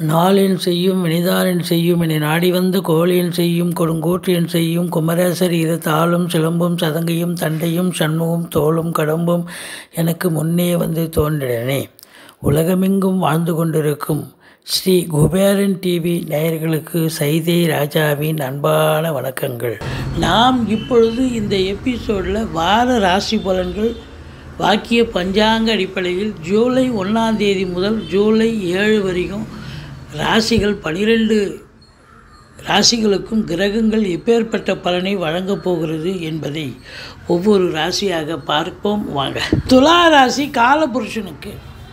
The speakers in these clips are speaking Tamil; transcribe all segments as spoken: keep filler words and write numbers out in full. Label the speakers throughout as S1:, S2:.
S1: நாளென் செய்யும் வினைதானென் செய்யும் என நாடி வந்த கோளென் செய்யும் கொடுங்கோற்றென் செய்யும் குமரேசர் இரு தாளும் சிலம்பும் சதங்கையும் தண்டையும் சண்முகம் தோளும் கடம்பும் எனக்கு முன்னே வந்து தோன்றினே. உலகமெங்கும் வாழ்ந்து கொண்டிருக்கும் ஸ்ரீ குபேரன் டிவி நேயர்களுக்கு சைதை ராஜாவின் அன்பான வணக்கங்கள். நாம் இப்பொழுது இந்த எபிசோடில் வார ராசி பலன்கள் வாக்கிய பஞ்சாங்க அடிப்படையில் ஜூலை ஒன்றாம் தேதி முதல் ஜூலை ஏழு வரைக்கும் ராசிகள் பனிரெண்டு ராசிகளுக்கும் கிரகங்கள் எப்பேற்பட்ட பலனை வழங்கப் போகிறது என்பதை ஒவ்வொரு ராசியாக பார்ப்போம் வாங்க. துலா ராசி காலபுருஷனுக்கு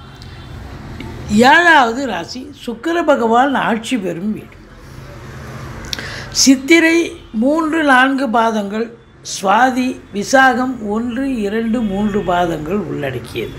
S1: ஏழாவது ராசி. சுக்கிர பகவான் ஆட்சி பெறும் வீடு. சித்திரை மூன்று நான்கு பாதங்கள், சுவாதி விசாகம் ஒன்று இரண்டு மூன்று பாதங்கள் உள்ளடக்கியது.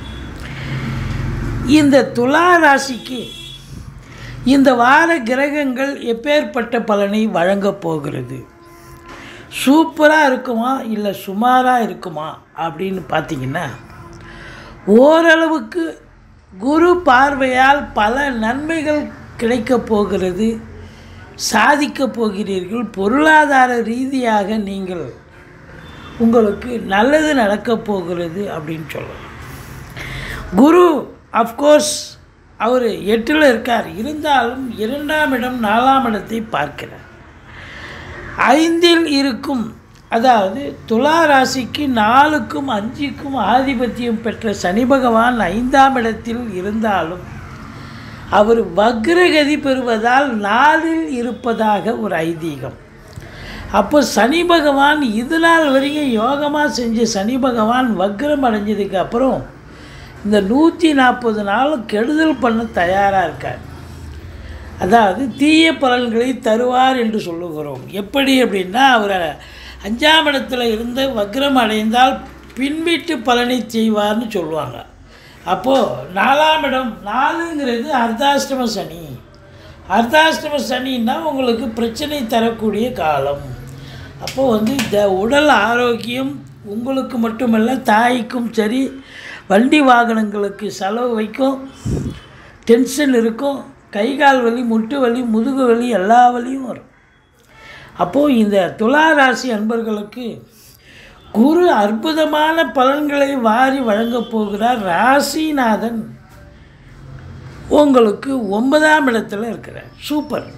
S1: இந்த துலா ராசிக்கு இந்த வார கிரகங்கள் எப்பேற்பட்ட பலனை வழங்கப் போகிறது, சூப்பராக இருக்குமா இல்லை சுமாராக இருக்குமா அப்படின்னு பார்த்திங்கன்னா, ஓரளவுக்கு குரு பார்வையால் பல நன்மைகள் கிடைக்கப் போகிறது, சாதிக்கப் போகிறீர்கள். பொருளாதார ரீதியாக நீங்கள் உங்களுக்கு நல்லது நடக்கப் போகிறது அப்படின்னு சொல்லலாம். குரு அஃப்கோர்ஸ் அவர் எட்டில் இருக்கார், இருந்தாலும் இரண்டாம் இடம் நாலாம் இடத்தை பார்க்கிறார். ஐந்தில் இருக்கும், அதாவது துலா ராசிக்கு நாலுக்கும் அஞ்சுக்கும் ஆதிபத்தியம் பெற்ற சனி பகவான் ஐந்தாம் இடத்தில் இருந்தாலும் அவர் வக்ரகதி பெறுவதால் நாலில் இருப்பதாக ஒரு ஐதீகம். அப்போ சனி பகவான் இது நாள் வரைக்கும் யோகமாக செஞ்ச சனி பகவான் வக்ரம் அடைஞ்சதுக்கு அப்புறம் இந்த நூற்றி நாற்பது நாளும் கெடுதல் பண்ண தயாராக இருக்கார். அதாவது தீய பலன்களை தருவார் என்று சொல்லுகிறோம். எப்படி அப்படின்னா, அவர் அஞ்சாம் இடத்துல இருந்து வக்ரம் அடைந்தால் பின்வீட்டு பலனை செய்வார்னு சொல்லுவாங்க. அப்போது நாலாம் இடம், நாலுங்கிறது அர்த்தாஷ்டம சனி. அர்த்தாஷ்டம சனின்னா உங்களுக்கு பிரச்சனை தரக்கூடிய காலம். அப்போது வந்து இந்த உடல் ஆரோக்கியம் உங்களுக்கு மட்டுமல்ல, தாய்க்கும் சரி, வண்டி வாகனங்களுக்கு செலவு வைக்கும், டென்ஷன் இருக்கும், கை கால் வலி, முட்டு வலி, முதுகு வலி, எல்லா வலியும் வரும். அப்போது இந்த துலா ராசி அன்பர்களுக்கு குரு அற்புதமான பலன்களை வாரி வழங்கப் போகிறார். ராசிநாதன் உங்களுக்கு ஒன்பதாம் இடத்துல இருக்கிறார். சூப்பர்,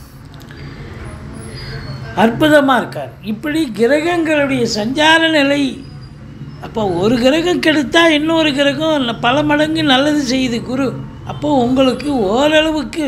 S1: அற்புதமாக இருக்கார். இப்படி கிரகங்களுடைய சஞ்சார நிலை, அப்போ ஒரு கிரகம் கெடுத்தால் இன்னொரு கிரகம் பல மடங்கு நல்லது செய்யுது குரு. அப்போது உங்களுக்கு ஓரளவுக்கு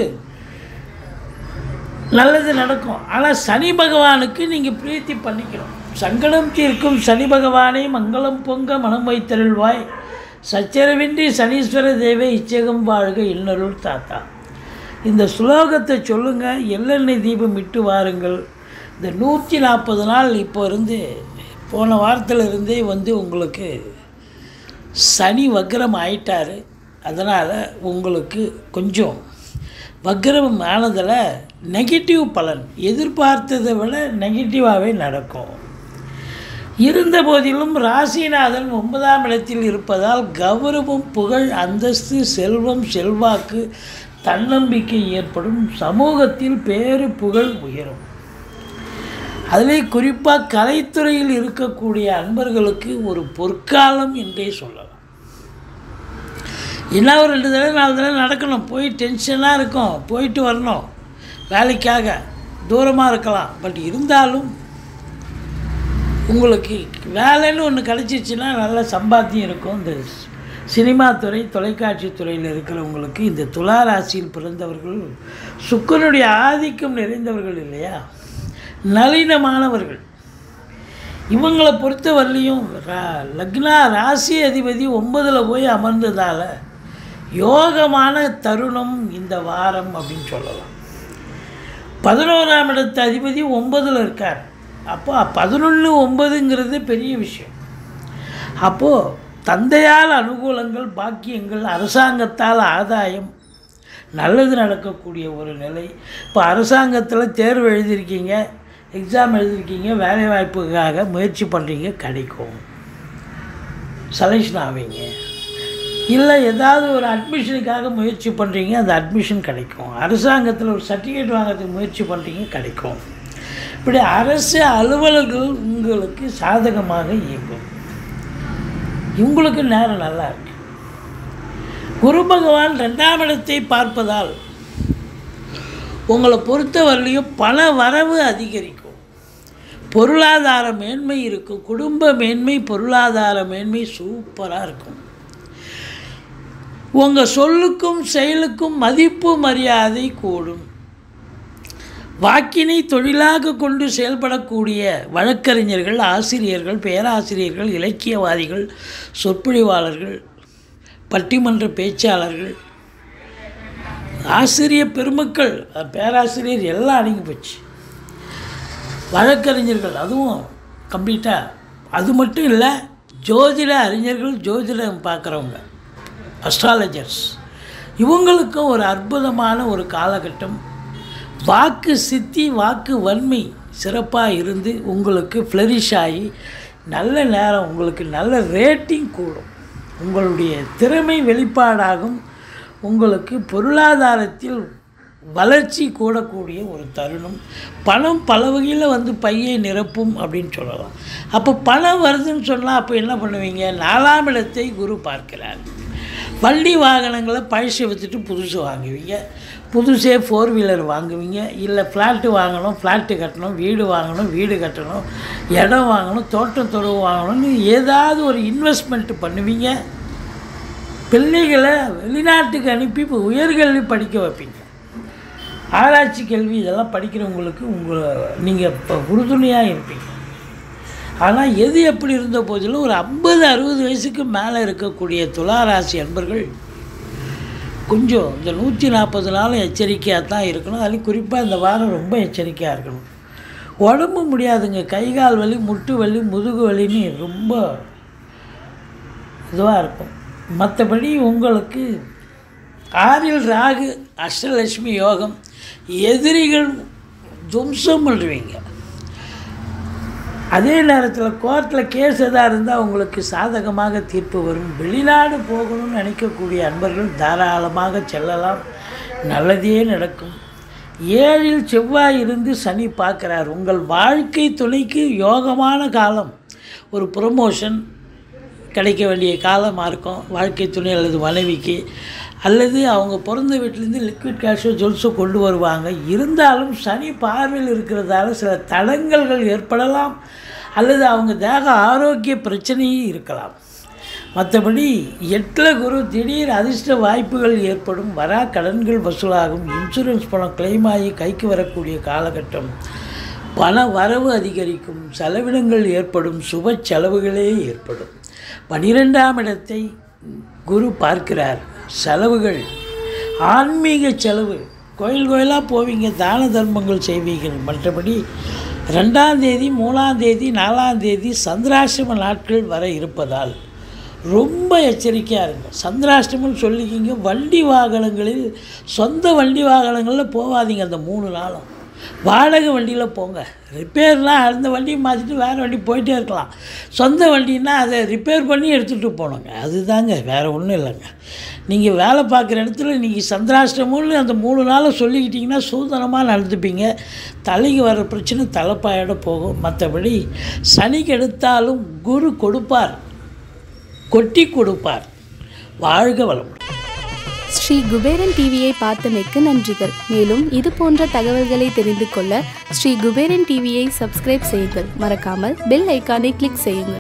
S1: நல்லது நடக்கும். ஆனால் சனி பகவானுக்கு நீங்கள் பிரீத்தி பண்ணிக்கணும். சங்கடம் தீர்க்கும் சனி பகவானை மங்களம் பொங்க மனம் வைத்தருள்வாய், சச்சரவின்றி சனீஸ்வர தேவை இச்சகம் வாழ்க இன்னருள் தாத்தா. இந்த ஸ்லோகத்தை சொல்லுங்கள், எள்ளெண்ணெய் தீபம் இட்டு வாருங்கள். இந்த நூற்றி நாற்பது நாள் இப்போ இருந்து போன வாரத்தில் இருந்தே வந்து உங்களுக்கு சனி வக்ரம் ஆயிட்டார். அதனால் உங்களுக்கு கொஞ்சம் வக்ரம் ஆனதில் நெகட்டிவ் பலன் எதிர்பார்த்ததை விட நெகட்டிவாகவே நடக்கும். இருந்த போதிலும் ராசிநாதன் ஒன்பதாம் இடத்தில் இருப்பதால் கௌரவம், புகழ், அந்தஸ்து, செல்வம், செல்வாக்கு, தன்னம்பிக்கை ஏற்படும். சமூகத்தில் பேரு புகழ் உயரும். அதில் குறிப்பாக கலைத்துறையில் இருக்கக்கூடிய அன்பர்களுக்கு ஒரு பொற்காலம் என்றே சொல்லலாம். என்ன ஒரு ரெண்டு தடவை நாலு தடவை நடக்கணும், போய் டென்ஷனாக இருக்கும், போயிட்டு வரணும், வேலைக்காக தூரமாக இருக்கலாம். பட் இருந்தாலும் உங்களுக்கு வேலைன்னு ஒன்று கிடச்சிச்சின்னா நல்ல சம்பாத்தியம் இருக்கும். இந்த சினிமா துறை, தொலைக்காட்சி துறையில் இருக்கிறவங்களுக்கு, இந்த துலா ராசியில் பிறந்தவர்கள் சுக்கிரனுடைய ஆதிக்கம் நிறைந்தவர்கள் இல்லையா, நளினமானவர்கள். இவங்களை பொறுத்த வரலையும் லக்னா ராசி அதிபதி ஒன்பதில் போய் அமர்ந்ததால் யோகமான தருணம் இந்த வாரம் அப்படின்னு சொல்லலாம். பதினோராம் இடத்து அதிபதி ஒன்பதில் இருக்கார். அப்போ பதினொன்று ஒன்பதுங்கிறது பெரிய விஷயம். அப்போது தந்தையால் அனுகூலங்கள், பாக்கியங்கள், அரசாங்கத்தால் ஆதாயம், நல்லது நடக்கக்கூடிய ஒரு நிலை. இப்போ அரசாங்கத்தில் தேர்வு எழுதியிருக்கீங்க, எக்ஸாம் எழுதியிருக்கீங்க, வேலை வாய்ப்புக்காக முயற்சி பண்ணுறீங்க, கிடைக்கும், செலெக்ஷன் ஆவீங்க. இல்லை ஏதாவது ஒரு அட்மிஷனுக்காக முயற்சி பண்ணுறீங்க, அந்த அட்மிஷன் கிடைக்கும். அரசாங்கத்தில் ஒரு சர்டிஃபிகேட் வாங்கிறதுக்கு முயற்சி பண்ணுறீங்க, கிடைக்கும். இப்படி அரசு அலுவலர்கள் உங்களுக்கு சாதகமாக இயங்கும். உங்களுக்கு நேரம் நல்லா இருக்கு. குரு பகவான் ரெண்டாம் இடத்தை பார்ப்பதால் உங்களை பொறுத்தவரையிலையும் பண வரவு அதிகரிக்கும், பொருளாதார மேன்மை இருக்கும், குடும்ப மேன்மை, பொருளாதார மேன்மை சூப்பராக இருக்கும். உங்கள் சொல்லுக்கும் செயலுக்கும் மதிப்பு மரியாதை கூடும். வாக்கினை தொழிலாக கொண்டு செயல்படக்கூடிய வழக்கறிஞர்கள், ஆசிரியர்கள், பேராசிரியர்கள், இலக்கியவாதிகள், சொற்பொழிவாளர்கள், பட்டிமன்ற பேச்சாளர்கள், ஆசிரியர் பெருமக்கள், பேராசிரியர் எல்லாம் அடங்கி போச்சு. வழக்கறிஞர்கள் அதுவும் கம்ப்ளீட்டாக. அது மட்டும் இல்லை, ஜோதிட அறிஞர்கள், ஜோதிடம் பார்க்குறவங்க, அஸ்ட்ராலஜர்ஸ், இவங்களுக்கும் ஒரு அற்புதமான ஒரு காலகட்டம். வாக்கு சித்தி, வாக்கு வன்மை சிறப்பாக இருந்து உங்களுக்கு ஃப்ளரிஷ் ஆகி நல்ல நேரம், உங்களுக்கு நல்ல ரேட்டிங் கூடும், உங்களுடைய திறமை வெளிப்பாடாகும், உங்களுக்கு பொருளாதாரத்தில் வளர்ச்சி கூடக்கூடிய ஒரு தருணம். பணம் பல வகையில் வந்து பையை நிரப்பும் அப்படின்னு சொல்லலாம். அப்போ பணம் வருதுன்னு சொன்னால் அப்போ என்ன பண்ணுவீங்க? நாலாம் இடத்தை குரு பார்க்கிறார். வண்டி வாகனங்களை பழசு விற்றுட்டு புதுசு வாங்குவீங்க, புதுசே ஃபோர் வீலர் வாங்குவீங்க, இல்லை ஃப்ளாட்டு வாங்கணும், ஃப்ளாட்டு கட்டணும், வீடு வாங்கணும், வீடு கட்டணும், இடம் வாங்கணும், தோட்டம் தொழுவு வாங்கணும்னு ஏதாவது ஒரு இன்வெஸ்ட்மெண்ட்டு பண்ணுவீங்க. பிள்ளைகளை வெளிநாட்டுக்கு அனுப்பி இப்போ உயர்கல்வி படிக்க வைப்பீங்க. ஆராய்ச்சி கல்வி இதெல்லாம் படிக்கிறவங்களுக்கு உங்களை நீங்கள் இப்போ உறுதுணையாக இருப்பீங்க. ஆனால் எது எப்படி இருந்த போதிலும் ஒரு ஐம்பது அறுபது வயசுக்கு மேலே இருக்கக்கூடிய துளாராசி அன்பர்கள் கொஞ்சம் இந்த நூற்றி நாற்பது நாளும் எச்சரிக்கையாக தான் இருக்கணும். அதுலேயும் குறிப்பாக இந்த வாரம் ரொம்ப எச்சரிக்கையாக இருக்கணும். உடம்பு முடியாதுங்க, கை கால் வலி, முட்டு வலி, முதுகு வலின்னு ரொம்ப இதுவாக இருக்கும். மற்றபடி உங்களுக்கு ஆறில் ராகு, அஷ்டலட்சுமி யோகம், எதிரிகள் துவம்சம் பண்ணுவீங்க. அதே நேரத்தில் கோர்ட்டில் கேஸ் எதாக இருந்தால் உங்களுக்கு சாதகமாக தீர்ப்பு வரும். வெளிநாடு போகணும்னு நினைக்கக்கூடிய அன்பர்கள் தாராளமாக செல்லலாம், நல்லதே நடக்கும். ஏழில் செவ்வாய் இருந்து சனி பார்க்குறார். உங்கள் வாழ்க்கை துணைக்கு யோகமான காலம், ஒரு ப்ரொமோஷன் கிடைக்க வேண்டிய காலமாக இருக்கும். வாழ்க்கை துணை அல்லது மனைவிக்கு, அல்லது அவங்க பிறந்த வீட்டிலேருந்து லிக்விட் கேஷோ ஜுவல்ஸோ கொண்டு வருவாங்க. இருந்தாலும் சனி பார்வையில் இருக்கிறதால சில தடங்கல்கள் ஏற்படலாம், அல்லது அவங்க தேக ஆரோக்கிய பிரச்சனையும் இருக்கலாம். மற்றபடி எட்டில் குரு, திடீர் அதிர்ஷ்ட வாய்ப்புகள் ஏற்படும், வரா கடன்கள் வசூலாகும், இன்சூரன்ஸ் பணம் கிளைம் ஆகி கைக்கு வரக்கூடிய காலகட்டம், பண வரவு அதிகரிக்கும், செலவினங்கள் ஏற்படும், சுப செலவுகளே ஏற்படும். பனிரெண்டாம் இடத்தை குரு பார்க்கிறார். செலவுகள், ஆன்மீக செலவு, கோயில் கோயிலாக போவீங்க, தான தர்மங்கள் செய்வீர்கள். மற்றபடி ரெண்டாம் தேதி, மூணாம் தேதி, நாலாம் தேதி சந்திராஷ்டம நாட்கள் வர இருப்பதால் ரொம்ப எச்சரிக்கையாக இருங்க. சந்திராஷ்டமம்னு சொல்லிக்கிங்க. வண்டி வாகனங்களில், சொந்த வண்டி வாகனங்களில் போகாதீங்க. அந்த மூணு நாளும் வாடகை வண்டியில் போங்க. ரிப்பேர்னால் அந்த வண்டியை மாற்றிட்டு வேறு வண்டி போயிட்டே இருக்கலாம். சொந்த வண்டின்னா அதை ரிப்பேர் பண்ணி எடுத்துகிட்டு போகணுங்க. அதுதாங்க, வேறு ஒன்றும் இல்லைங்க. நீங்கள் வேலை பார்க்குற இடத்துல நீங்கள் சந்திராஷ்டமம்னு அந்த மூணு நாளை சொல்லிக்கிட்டிங்கன்னா சூதனமாக நடந்துப்பீங்க. தலைக்கு வர பிரச்சனை தலைப்பாயோட போகும். மற்றபடி சனிக்கு எடுத்தாலும் குரு கொடுப்பார், கொட்டி கொடுப்பார். வாழ்க வளமுடன்.
S2: ஸ்ரீ குபேரன் டிவியை பார்த்தமைக்கு நன்றிகள். மேலும் இது போன்ற தகவல்களை தெரிந்து கொள்ள ஸ்ரீ குபேரன் டிவியை சப்ஸ்கிரைப் செய்யுங்கள். மறக்காமல் பெல் ஐக்கானை கிளிக் செய்யுங்கள்.